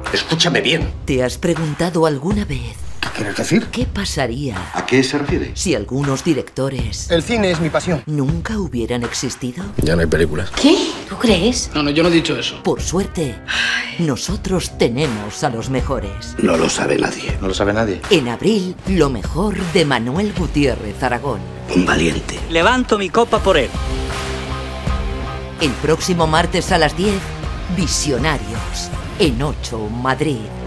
Escúchame bien. ¿Te has preguntado alguna vez ¿Qué quieres decir? qué pasaría ¿A qué se refiere? si algunos directores El cine es mi pasión. nunca hubieran existido? Ya no hay películas. ¿Qué? ¿Tú crees? No, yo no he dicho eso. Por suerte, nosotros tenemos a los mejores. No lo sabe nadie. No lo sabe nadie. En abril, lo mejor de Manuel Gutiérrez Aragón. Un valiente. Levanto mi copa por él. El próximo martes a las 10, Visionarios, en 8 Madrid.